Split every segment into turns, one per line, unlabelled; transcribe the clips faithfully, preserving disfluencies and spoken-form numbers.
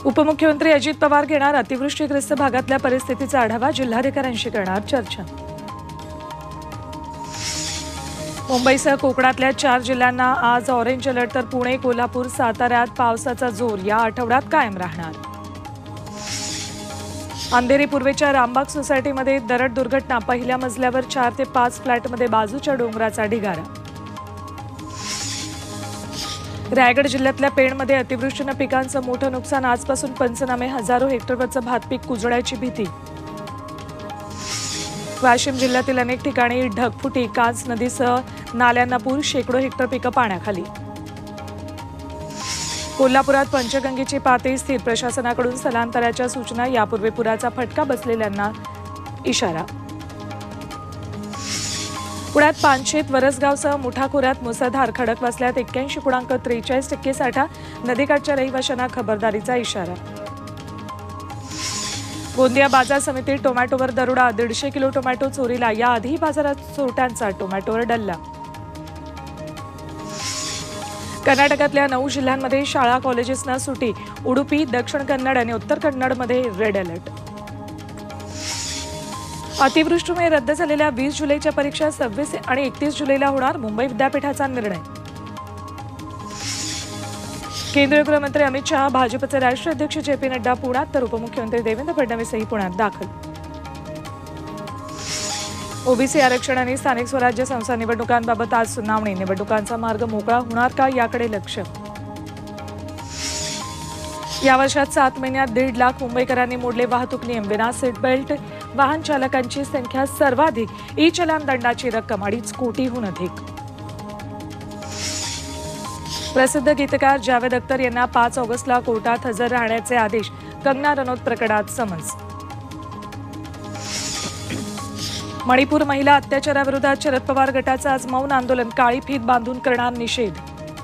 उपमुख्यमंत्री अजित पवार घेणार अतिवृष्टीग्रस्त भागातल्या परिस्थितीचा आढावा, जिल्हाधिकाऱ्यांशी करणार चर्चा। मुंबईसह कोकणातल्या चार जिल्ह्यांना आज ऑरेंज अलर्ट, तर पुणे, कोल्हापूर, साताऱ्यात पावसाचा जोर या आठवड्यात कायम राहणार। अंधेरी पूर्वेच्या रामबाग सोसायटीमध्ये दरड दुर्घटना, पहिल्या मजल्यावर चार ते पाच फ्लॅटमध्ये बाजूच्या डोंगराचा ढिगारा। रायगड जिल्ह्यातल्या पेणमध्ये अतिवृष्टीनं पिकांचं मोठं नुकसान, आजपासून पंचनामे, हजारो हेक्टरवरचं भातपीक कुजण्याची भीती। वाशिम जिल्ह्यातील अनेक ठिकाणी ढगफुटी, कास नदीसह नाल्यांना पूर, शेकडो हेक्टर पिकं पाण्याखाली। कोल्हापुरात पंचगंगेची पातळी स्थिर, प्रशासनाकडून स्थलांतराच्या सूचना, यापूर्वी पुराचा फटका बसलेल्यांना इशारा। पुण्यात पानशेत, वरसगावसह मुठा खोऱ्यात मुसळधार खडकवासल्यात एक्क्याऐंशी पूर्णांक त्रेचाळीस टक्के साठा, नदीकाठच्या रहिवाशांना खबरदारीचा इशारा। गोंदिया बाजार समितीत टोमॅटोवर दरोडा, दीडशे किलो टोमॅटो चोरीला, याआधी बाजारात चोरट्यांचा टोमॅटोवर डल्ला। कर्नाटकातल्या नऊ जिल्ह्यांमध्ये शाळा कॉलेजेसना सुटी, उडुपी, दक्षिण कन्नड आणि उत्तर कन्नडमध्ये रेड अलर्ट। अतिवृष्टीमुळे रद्द झालेल्या वीस जुलैच्या परीक्षा सव्वीस आणि एकतीस जुलैला होणार, मुंबई विद्यापीठाचा निर्णय। केंद्रीय गृहमंत्री अमित शहा, भाजपचे राष्ट्रीय अध्यक्ष जे पी नड्डा पुण्यात, तर उपमुख्यमंत्री देवेंद्र फडणवीसही पुण्यात दाखल। ओबीसी आरक्षण आणि स्थानिक स्वराज्य संस्था निवडणुकांबाबत आज सुनावणी, निवडणुकांचा मार्ग मोकळा होणार का याकडे लक्ष। या वर्षात सात महिन्यात दीड लाख मुंबईकरांनी मोडले वाहतूक नियम, विना सीट बेल्ट वाहन चालकांची संख्या सर्वाधिक, ई चलन दंडाची रक्कम अडीच कोटीहून अधिक। प्रसिद्ध गीतकार जावेद अख्तर यांना पाच ऑगस्टला कोर्टात हजर राहण्याचे आदेश, कंगना रनौत प्रकरणात समन्स। मणिपूर महिला अत्याचाराविरोधात शरद पवार गटाचं आज मौन आंदोलन, काळी फीत बांधून करणार निषेध।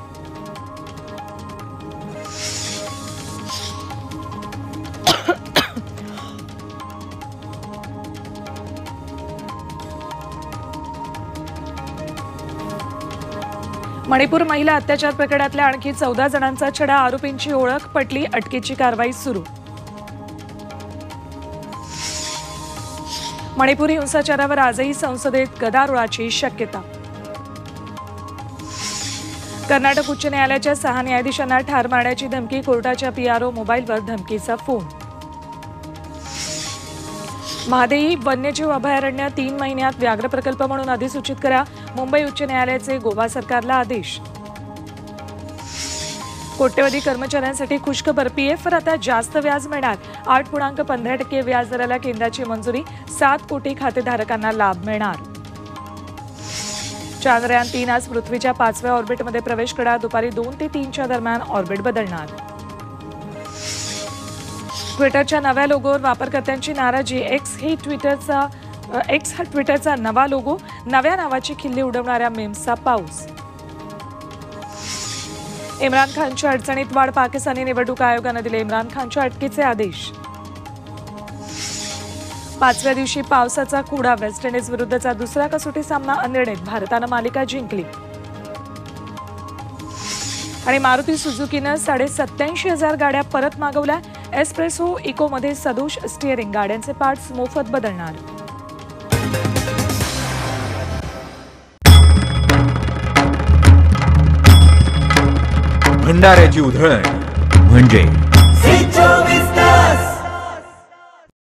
मणिपूर महिला अत्याचार प्रकरणातल्या आणखी चौदा जणांचा छडा, आरोपींची ओळख पटली, अटकेची कारवाई सुरू। मणिपूर हिंसाचारावर आजही संसदेत गदारोळाची शक्यता। कर्नाटक उच्च न्यायालयाच्या सहा न्यायाधीशांना ठार मारण्याची धमकी, कोर्टाच्या पीआरओ मोबाईलवर धमकीचा फोन। महादेई वन्यजीव अभयारण्य तीन महिन्यात व्याघ्र प्रकल्प म्हणून अधिसूचित करा, मुंबई उच्च न्यायालयाचे गोवा सरकारला आदेश। कोट्यवधी कर्मचाऱ्यांसाठी खुशखबर, पीएफवर आता जास्त व्याज मिळणार, आठ पूर्णांक पंधरा टक्के व्याज दराला केंद्राची मंजुरी, सात कोटी खातेधारकांना लाभ मिळणार। चांद्रयान तीन आज पृथ्वीच्या पाचव्या ऑर्बिटमध्ये प्रवेश करणार, दुपारी दोन ते तीनच्या दरम्यान ऑर्बिट बदलणार। ट्विटरच्या नव्या लोगोवर वापरकर्त्यांची नाराजी, एक्स ही ट्विटरचा एक्स हा ट्विटरचा नवा लोगो, नव्या नावाची खिल्ली उडवणाऱ्या मेम्सचा पाऊस। इम्रान खानच्या अडचणीत वाढ, पाकिस्तानी निवडणूक आयोगानं दिले इम्रान खानच्या अटकेचे आदेश। पाचव्या दिवशी पावसाचा कुडा, वेस्ट इंडिज विरुद्धचा दुसरा कसोटी सामना अनिर्णित, भारतानं मालिका जिंकली। आणि मारुती सुझुकीनं साडे सत्याऐंशी हजार गाड्या परत मागवल्या, एस्प्रेसो इकोमध्ये सदोष स्टिअरिंग, गाड्यांचे पार्ट्स मोफत बदलणार।
भंडाऱ्याची उधळण म्हणजे